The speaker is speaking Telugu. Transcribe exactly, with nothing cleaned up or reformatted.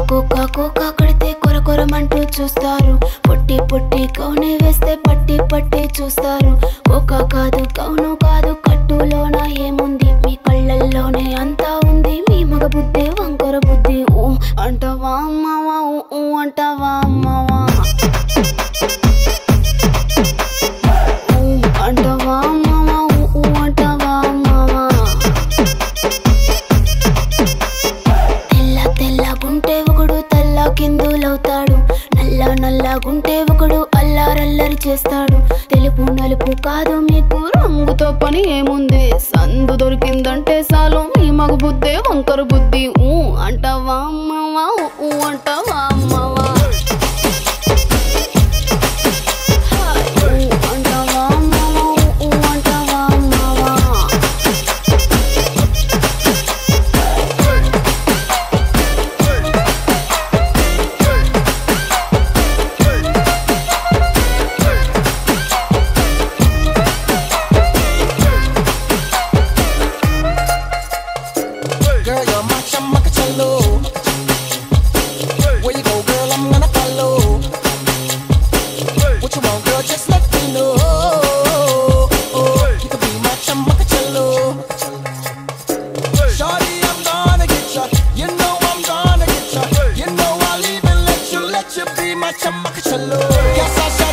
కుక్క కుక్క కడితే కొర కొరమంటూ చూస్తారు. పొట్టి పొట్టి కౌని వేస్తే పట్టి పట్టి చూస్తారు. కుక్క కాదు కౌను కాదు కట్టులోన ఏముంది, మీ కళ్ళల్లోనే అంతా ఉంది. మీ మగ బుద్ధి వంకర బుద్ధి. ఊ అంటవా అమ్మవా, ఊ అంటవా అమ్మవా, ఊ అంటవా అమ్మవా, ఊ అంటవా అమ్మవా. తెల్ల తెల్లగుంటే ఒకడు తెల్ల కిందులవుతాడు, నల్ల నల్లగుంటే ఒకడు అల్లారల్లరి చేస్తాడు. తెలుపు నలుపు కాదు మీకు రంగుతో పని ఏముంది, సందు దొరికిందంటే చాలు మీ మగ బుద్ధే వంకర బుద్ధి. ఊ అంటవా అమ్మవా, ఊ అంటవా అమ్మవా, ఊ అంటవా అమ్మవా, ఊ అంటవా అమ్మవా. Girl, you're my chamacachalo. Where you go, girl? I'm gonna follow. What you want, girl? Just let me know. You could be my chamacachalo. Shawty, I'm gonna get ya. You know I'm gonna get ya. You know I'll even let you, let you be my chamacachalo. Yes, I